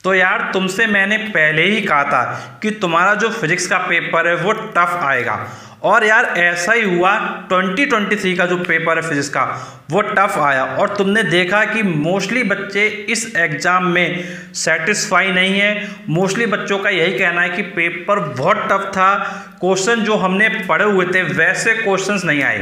तो यार तुमसे मैंने पहले ही कहा था कि तुम्हारा जो फिजिक्स का पेपर है वो टफ आएगा, और यार ऐसा ही हुआ। 2023 का जो पेपर है फिजिक्स का वो टफ आया, और तुमने देखा कि मोस्टली बच्चे इस एग्ज़ाम में सेटिस्फाई नहीं है। मोस्टली बच्चों का यही कहना है कि पेपर बहुत टफ था, क्वेश्चन जो हमने पढ़े हुए थे वैसे क्वेश्चंस नहीं आए।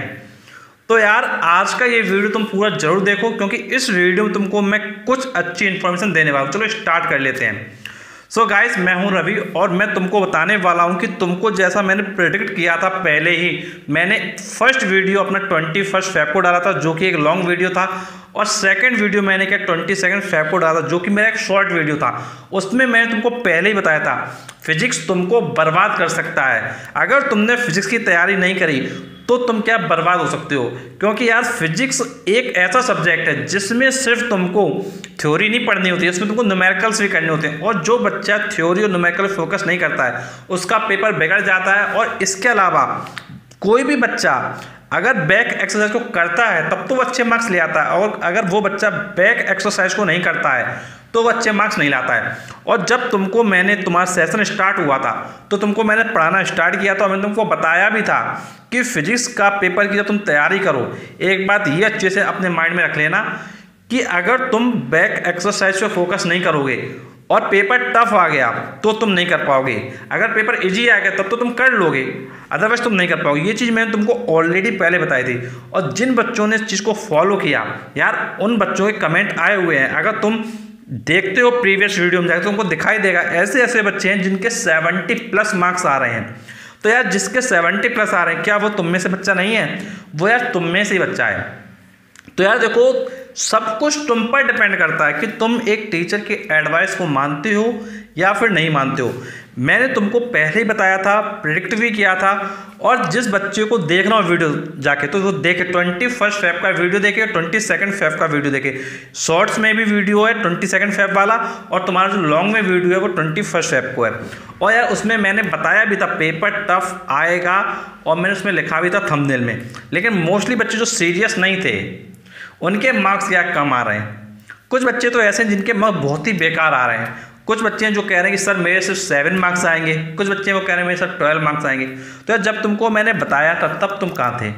तो यार आज का ये वीडियो तुम पूरा जरूर देखो, क्योंकि इस वीडियो में तुमको मैं कुछ अच्छी इन्फॉर्मेशन देने वाला हूँ। चलो स्टार्ट कर लेते हैं। सो गाइस, मैं हूं रवि और मैं तुमको बताने वाला हूं कि तुमको जैसा मैंने प्रेडिक्ट किया था पहले ही, मैंने फर्स्ट वीडियो अपना 21 फेब को डाला था जो कि एक लॉन्ग वीडियो था, और सेकंड वीडियो मैंने क्या 22 फेब को डाला था जो कि मेरा एक शॉर्ट वीडियो था। उसमें मैंने तुमको पहले ही बताया था फिजिक्स तुमको बर्बाद कर सकता है। अगर तुमने फिजिक्स की तैयारी नहीं करी तो तुम क्या बर्बाद हो सकते हो, क्योंकि यार फिजिक्स एक ऐसा सब्जेक्ट है जिसमें सिर्फ तुमको थ्योरी नहीं पढ़नी होती है, इसमें तुमको न्यूमेरिकल्स भी करने होते हैं। और जो बच्चा थ्योरी और न्यूमेरिकल फोकस नहीं करता है उसका पेपर बिगड़ जाता है। और इसके अलावा कोई भी बच्चा अगर बैक एक्सरसाइज को करता है तब तो वो अच्छे मार्क्स ले आता है, और अगर वो बच्चा बैक एक्सरसाइज को नहीं करता है तो वो अच्छे मार्क्स नहीं लाता है। और जब तुमको मैंने तुम्हारा सेशन स्टार्ट हुआ था तो तुमको मैंने पढ़ाना स्टार्ट किया था, मैंने तुमको बताया भी था कि फिजिक्स का पेपर की जब तुम तैयारी करो एक बात ये अच्छे से अपने माइंड में रख लेना कि अगर तुम बैक एक्सरसाइज पे फोकस नहीं करोगे और पेपर टफ आ गया तो तुम नहीं कर पाओगे। अगर पेपर इजी आ गया तब तो तुम कर लोगे, अदरवाइज तुम नहीं कर पाओगे। ये चीज़ मैंने तुमको ऑलरेडी पहले बताई थी, और जिन बच्चों ने इस चीज़ को फॉलो किया यार उन बच्चों के कमेंट आए हुए हैं। अगर तुम देखते हो प्रीवियस वीडियो में जाकर तुमको दिखाई देगा ऐसे ऐसे बच्चे हैं जिनके 70+ मार्क्स आ रहे हैं। तो यार जिसके 70+ आ रहे हैं क्या वो तुम में से बच्चा नहीं है? वो यार तुम में से ही बच्चा है। तो यार देखो, सब कुछ तुम पर डिपेंड करता है कि तुम एक टीचर की एडवाइस को मानते हो या फिर नहीं मानते हो। मैंने तुमको पहले ही बताया था, प्रेडिक्ट भी किया था, और जिस बच्चे को देखना हो वीडियो जाके तो वो देखे 21 फेब का वीडियो देखे, 22 फेब का वीडियो देखे। शॉर्ट्स में भी वीडियो है 22 फेब वाला, और तुम्हारा जो लॉन्ग में वीडियो है वो 21 फेब को है। और यार उसमें मैंने बताया भी था पेपर टफ आएगा, और मैंने उसमें लिखा भी था थंबनेल में। लेकिन मोस्टली बच्चे जो सीरियस नहीं थे उनके मार्क्स क्या कम आ रहे हैं। कुछ बच्चे तो ऐसे हैं जिनके मार्क्स बहुत ही बेकार आ रहे हैं। कुछ बच्चे हैं जो कह रहे हैं कि सर मेरे सिर्फ 7 मार्क्स आएंगे, कुछ बच्चे वो कह रहे हैं मेरे सिर्फ 12 मार्क्स आएंगे। तो यार जब तुमको मैंने बताया था तब तुम कहाँ थे?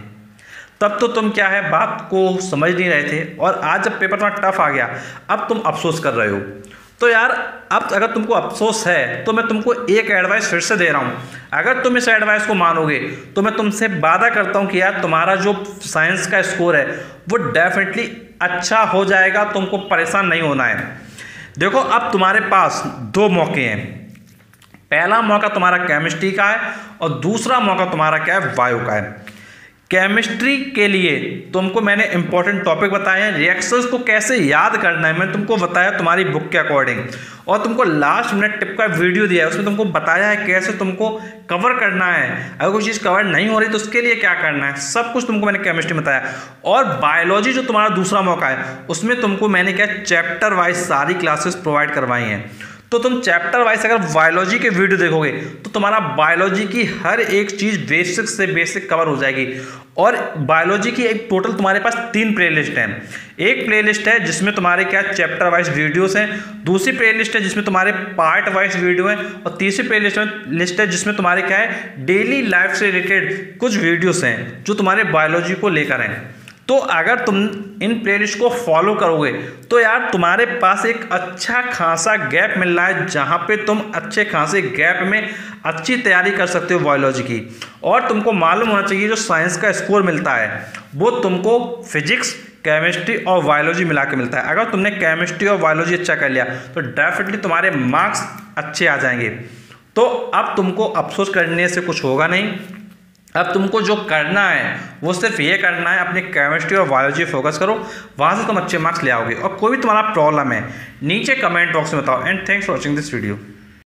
तब तो तुम क्या है बात को समझ नहीं रहे थे, और आज जब पेपर थोड़ा टफ आ गया अब तुम अफसोस कर रहे हो। तो यार अब अगर तुमको अफसोस है तो मैं तुमको एक एडवाइस फिर से दे रहा हूँ। अगर तुम इस एडवाइस को मानोगे तो मैं तुमसे वादा करता हूँ कि यार तुम्हारा जो साइंस का स्कोर है वो डेफिनेटली अच्छा हो जाएगा, तुमको परेशान नहीं होना है। देखो अब तुम्हारे पास 2 मौके हैं। पहला मौका तुम्हारा केमिस्ट्री का है और दूसरा मौका तुम्हारा क्या है, बायो का है। केमिस्ट्री के लिए तुमको मैंने इंपॉर्टेंट टॉपिक बताए हैं, रिएक्शंस को कैसे याद करना है मैंने तुमको बताया तुम्हारी बुक के अकॉर्डिंग, और तुमको लास्ट मिनट टिप का वीडियो दिया है उसमें तुमको बताया है कैसे तुमको कवर करना है। अगर कोई चीज़ कवर नहीं हो रही तो उसके लिए क्या करना है, सब कुछ तुमको मैंने केमिस्ट्री में बताया। और बायोलॉजी जो तुम्हारा दूसरा मौका है उसमें तुमको मैंने क्या चैप्टर वाइज सारी क्लासेस प्रोवाइड करवाई हैं। तो तुम चैप्टर वाइज अगर बायोलॉजी के वीडियो देखोगे तो तुम्हारा बायोलॉजी की हर एक चीज़ बेसिक से बेसिक कवर हो जाएगी। और बायोलॉजी की एक टोटल तुम्हारे पास 3 प्लेलिस्ट हैं। एक प्लेलिस्ट है जिसमें तुम्हारे क्या चैप्टर वाइज वीडियोस हैं, दूसरी प्लेलिस्ट है जिसमें तुम्हारे पार्ट वाइज वीडियो हैं, और तीसरी प्लेलिस्ट है जिसमें तुम्हारे क्या है डेली लाइफ से रिलेटेड कुछ वीडियोस हैं जो तुम्हारे बायोलॉजी को लेकर हैं। तो अगर तुम इन प्लेलिस्ट को फॉलो करोगे तो यार तुम्हारे पास एक अच्छा खासा गैप मिल रहा है जहाँ पे तुम अच्छे खासे गैप में अच्छी तैयारी कर सकते हो बायोलॉजी की। और तुमको मालूम होना चाहिए जो साइंस का स्कोर मिलता है वो तुमको फिजिक्स, केमिस्ट्री और बायोलॉजी मिला के मिलता है। अगर तुमने केमिस्ट्री और बायोलॉजी अच्छा कर लिया तो डेफिनेटली तुम्हारे मार्क्स अच्छे आ जाएंगे। तो अब तुमको अफसोस करने से कुछ होगा नहीं। अब तुमको जो करना है वो सिर्फ ये करना है, अपनी केमिस्ट्री और बायोलॉजी फोकस करो, वहाँ से तुम अच्छे मार्क्स ले आओगे। और कोई भी तुम्हारा प्रॉब्लम है नीचे कमेंट बॉक्स में बताओ। And thanks for watching this video.